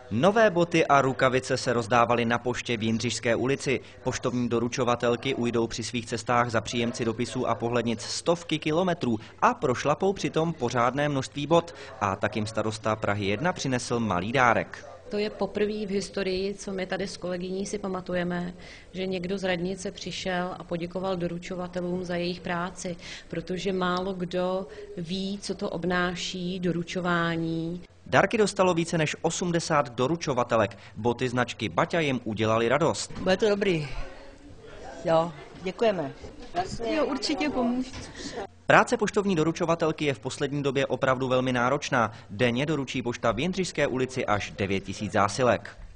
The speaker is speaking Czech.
Nové boty a rukavice se rozdávaly na poště v Jindřišské ulici. Poštovní doručovatelky ujdou při svých cestách za příjemci dopisů a pohlednic stovky kilometrů a prošlapou přitom pořádné množství bot. A tak jim starosta Prahy 1 přinesl malý dárek. To je poprvé v historii, co my tady s kolegyní si pamatujeme, že někdo z radnice přišel a poděkoval doručovatelům za jejich práci, protože málo kdo ví, co to obnáší doručování. Dárky dostalo více než 80 doručovatelek. Boty značky Baťa jim udělali radost. Bude to dobrý. Jo, děkujeme. Jo, určitě pomůže. Práce poštovní doručovatelky je v poslední době opravdu velmi náročná. Denně doručí pošta v Jindřišské ulici až 9 000 zásilek.